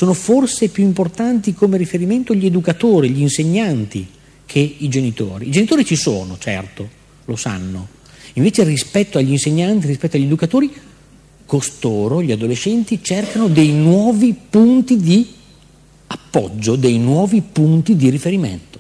sono forse più importanti come riferimento gli educatori, gli insegnanti, che i genitori. I genitori ci sono, certo, lo sanno. Invece rispetto agli insegnanti, rispetto agli educatori, costoro, gli adolescenti, cercano dei nuovi punti di appoggio, dei nuovi punti di riferimento.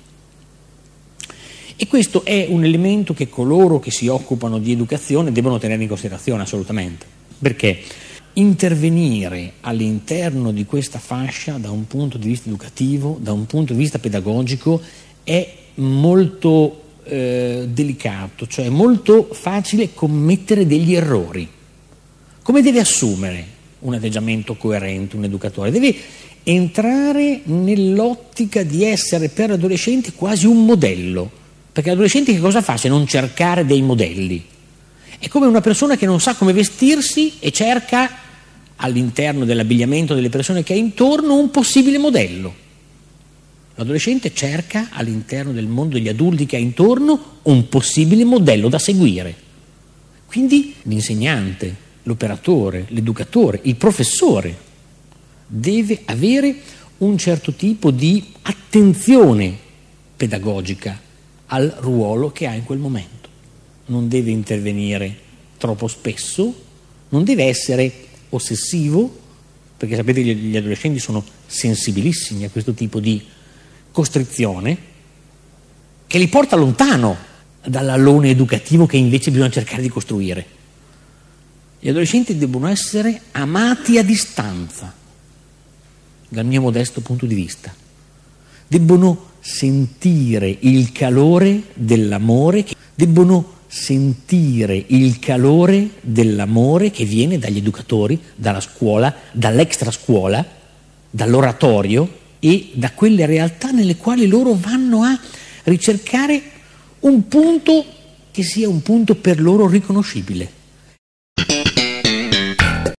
E questo è un elemento che coloro che si occupano di educazione devono tenere in considerazione assolutamente, perché intervenire all'interno di questa fascia da un punto di vista educativo, da un punto di vista pedagogico, è molto delicato, cioè è molto facile commettere degli errori. Come deve assumere un atteggiamento coerente un educatore? Deve entrare nell'ottica di essere per l'adolescente quasi un modello, perché l'adolescente che cosa fa se non cercare dei modelli? È come una persona che non sa come vestirsi e cerca all'interno dell'abbigliamento delle persone che ha intorno un possibile modello. L'adolescente cerca all'interno del mondo degli adulti che ha intorno un possibile modello da seguire. Quindi l'insegnante, l'operatore, l'educatore, il professore deve avere un certo tipo di attenzione pedagogica al ruolo che ha in quel momento. Non deve intervenire troppo spesso, non deve essere ossessivo, perché sapete che gli adolescenti sono sensibilissimi a questo tipo di costrizione che li porta lontano dall'alone educativo che invece bisogna cercare di costruire. Gli adolescenti debbono essere amati a distanza, dal mio modesto punto di vista. Debbono sentire il calore dell'amore, debbono sentire il calore dell'amore che viene dagli educatori, dalla scuola, dall'extra scuola, dall'oratorio e da quelle realtà nelle quali loro vanno a ricercare un punto che sia un punto per loro riconoscibile.